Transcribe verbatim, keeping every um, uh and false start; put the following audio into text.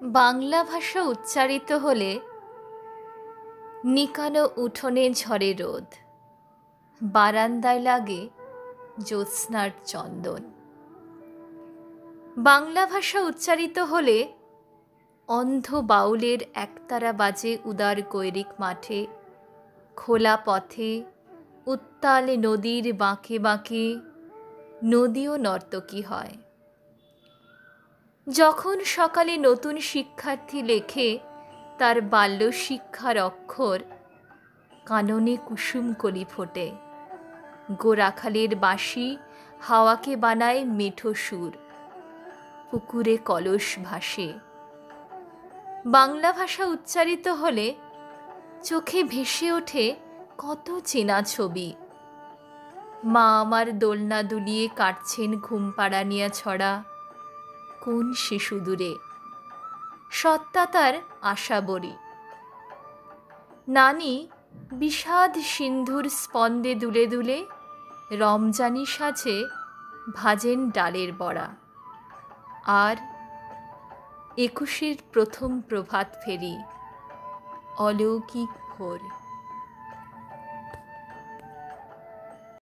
বাংলা ভাষা উচ্চারিত হলে নিকানো উঠোনে ঝরে রোদ, বারান্দায় লাগে জ্যোৎস্নার চন্দন। বাংলা ভাষা উচ্চারিত হলে অন্ধ বাউলের একতারা বাজে উদার গৈরিক মাঠে, খোলা পথে, উত্তাল নদীর বাঁকে বাঁকে নদীও নর্তকী হয়। যখন সকালে নতুন শিক্ষার্থী লেখে তার বাল্য শিক্ষার অক্ষর, কাননে কুসুম কলি ফোটে, গোরাখালের বাঁশি হাওয়াকে বানায় মেঠো সুর, পুকুরে কলস ভাসে। বাংলা ভাষা উচ্চারিত হলে চোখে ভেসে ওঠে কত চেনা ছবি। মা আমার দোলনা দুলিয়ে কাটছেন ঘুম পাড়ানিয়া ছড়া, কোন শিশু দূরে সত্তা তার আশা বড়ি। নানি বিষাদ সিন্ধুর স্পন্দে দুলে দুলে রমজানি সাজে ভাজেন ডালের বড়া। আর একুশের প্রথম প্রভাত ফেরি, অলৌকিক ভোর।